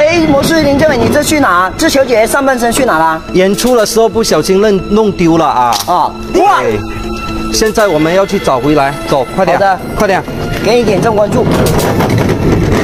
哎，魔术林政委，你这去哪？这小姐姐上半身去哪啦？ 演出的时候不小心弄丢了啊！ 啊，哇！ 现在我们要去找回来，走，快点！好的，快点， 给你点正关注。